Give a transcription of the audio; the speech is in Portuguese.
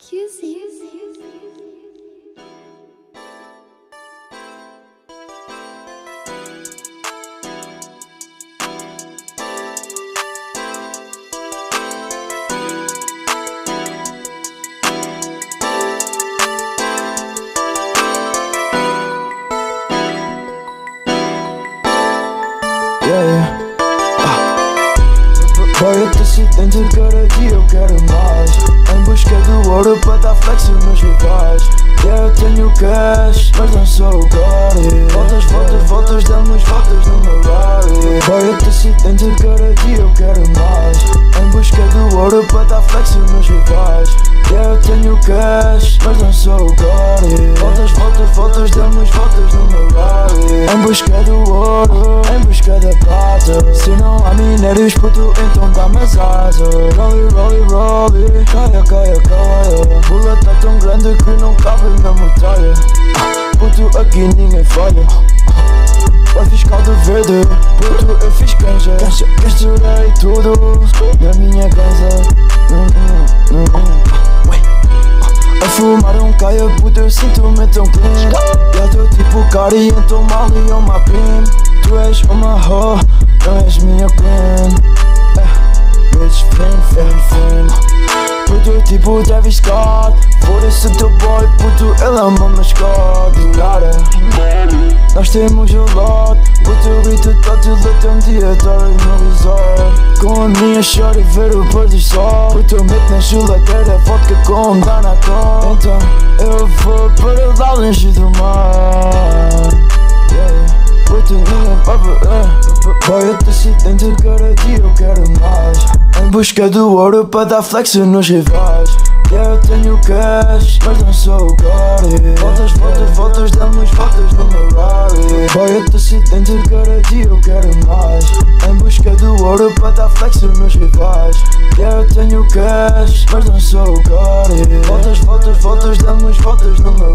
QZ. Boy, eu tô sedento, cada dia eu quero mais. Em busca do ouro para dar flex nos rivais. Eu tenho cash, mas não sou o Gotti. Voltas, damos voltas no meu Rari. Boy, eu tô sedento, cada dia eu quero mais. Em busca do ouro para dar flex nos rivais. Eu tenho cash, mas não sou o Gotti. Voltas, damos voltas no meu Rari. Em busca do ouro, em busca da prata. Se não há minérios, puto, então dá-me as asas. Rolly, caia. Bula tá tão grande que não cabe na motalha. Puto, aqui ninguém falha. Pai fiscal de verde, puto, eu fiz canja. Misturei tudo na minha casa. A fumar caia, puto, eu sinto-me tão clean. Já tô tipo Cari, então Mali on my pin. Tu és uma hoe, não és minha queen. Bitch, friend. Puto, tipo Travis Scott. Foda-se teu boy, puto, ele é uma mascote. Nada, nós temos o lote. Puto, eu grito todo até um dia tarde no resort. Com a minha shorty ver o pôr do sol. Puto, eu meto na geladeira vodka com Danacol. Então eu vou para lá longe do mar. Puto, ninguém vai ver. Boy, eu tô sedento, cada dia eu quero mais. Em busca do ouro para dar flex nos rivais. Eu tenho cash, mas não sou o Gotti. Voltas, damos voltas no meu Rari. Boy, eu tô sedento, cada dia eu quero mais. Em busca do ouro para dar flex nos rivais. Eu tenho cash, mas não sou o Gotti. Voltas, damos voltas no meu